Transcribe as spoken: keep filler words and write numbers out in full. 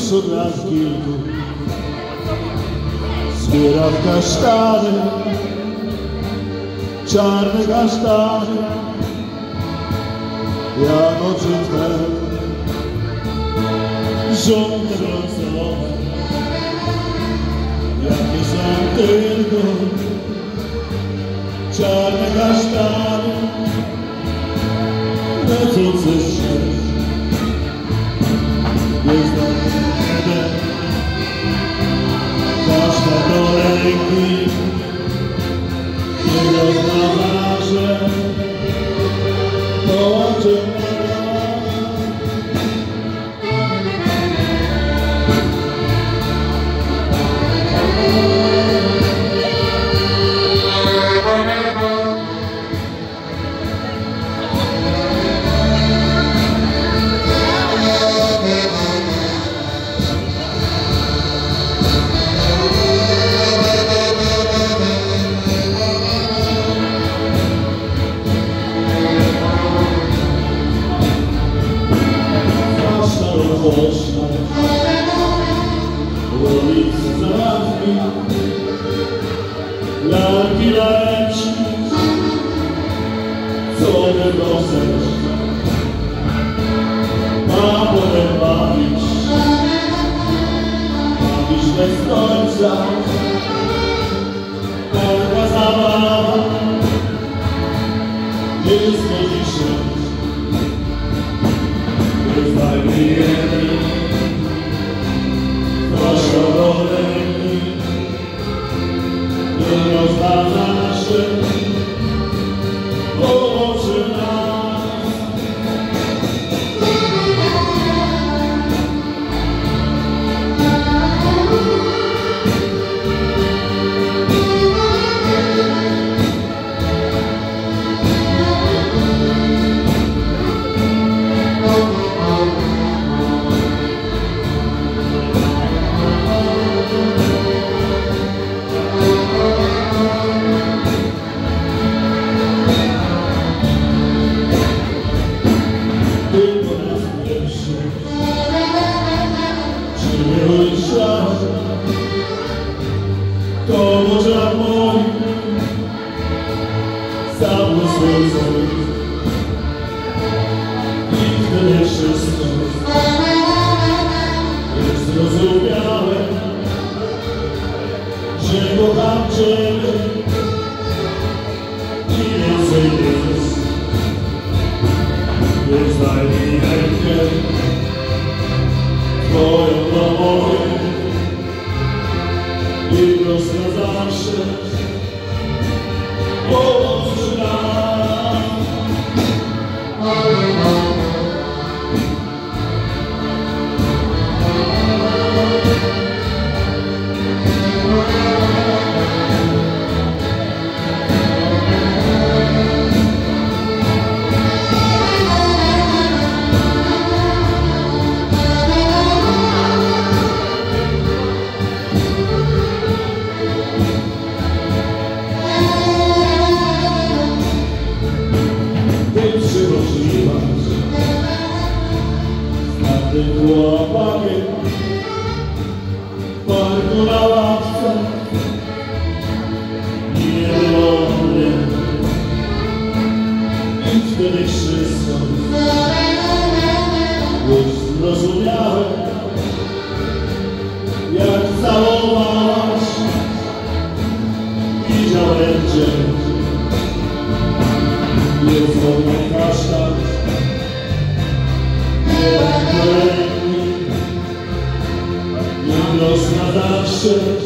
już od lat kilku zbieram kasztany, czarne kasztany, jak oczy twe, żółte brązowe, jakie są tylko czarne kasztany, lecące się. Jest nam jeden kasztan do ręki, nie rozmawiaże, połączę ulicy Zawodni, lalki lepsi, co będą zejść, a potem bawić, bawić bez końca, pełna zabawa, jest to dzisiaj, jest najmniej. Proszę do ręki, nie rozważa się, połączy nas. To może mój zabłysł i wtedy wszystko jest zrozumiałe, że kocham Ciebie i więcej jest. Więc daj mi rękę Twoją do mojej i prosto zawsze połączy nas. Tym chłopakiem w parku na ławce nie było mnie i wtedy wszystko już zrozumiałem, jak całowałaś, widziałem Cię, jest wodny kasztan. Nie los na zawsze